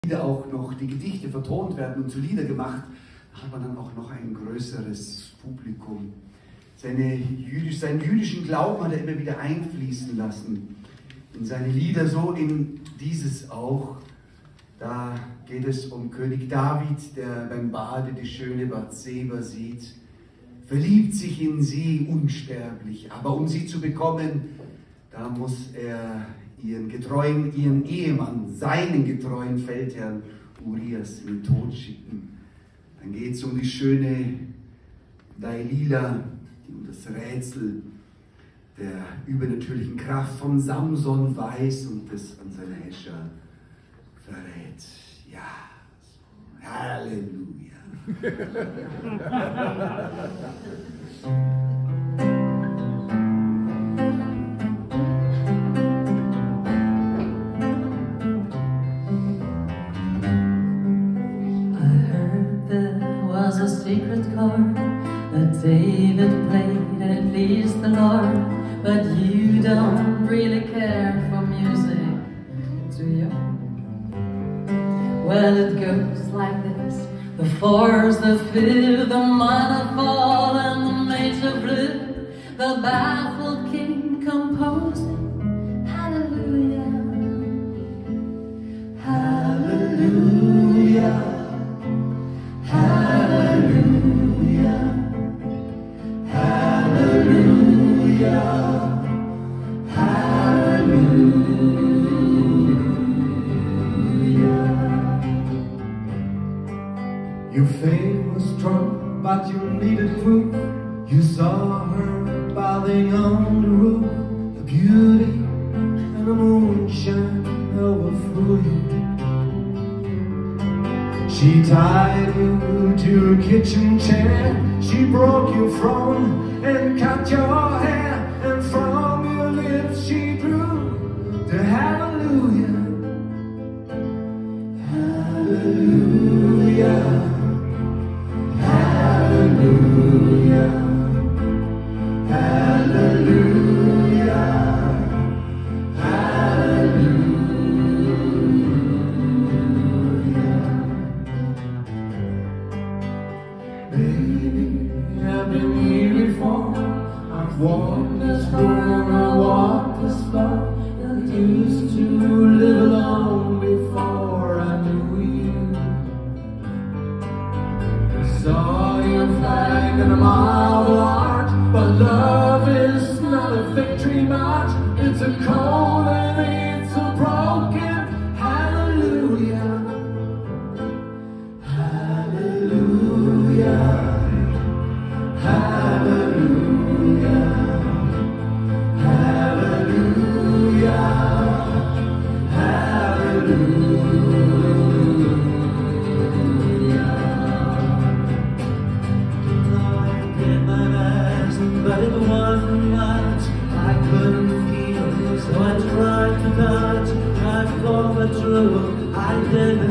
auch noch die Gedichte vertont werden und zu Lieder gemacht, hat man dann auch noch ein größeres Publikum. Seinen jüdischen Glauben hat er immer wieder einfließen lassen in seine Lieder, so in dieses auch. Da geht es um König David, der beim Bade die schöne Bathseba sieht, verliebt sich in sie unsterblich, aber um sie zu bekommen, da muss er ihren Ehemann, seinen getreuen Feldherrn Urias in den Tod schicken. Dann geht es um die schöne Dalila, die um das Rätsel der übernatürlichen Kraft von Samson weiß und es an seine Häscher verrät. Ja, so. Halleluja. A secret chord that David played and pleased the Lord, but you don't really care for music, do you? Well, it goes like this: the fourth, the fifth, the minor fall, and the major flute, the baffled king composing hallelujah, hallelujah. Your faith was strong, but you needed proof. You saw her bathing on the roof. The beauty and the moonshine overflew you. She tied you to a kitchen chair. She broke your throne and cut your hair. And from your lips she drew the hallelujah. Hallelujah. Hallelujah, hallelujah, hallelujah. Baby, I've been here before. I've walked this road, I walked this floor. I used to live alone before I knew you. Saw your flag and a marble arch, but love is not a victory march. It's a cold and it's a broken hallelujah. Hallelujah. Hallelujah. Hallelujah. But it wasn't much, I couldn't feel, so I tried to touch, tried to go but true, I didn't.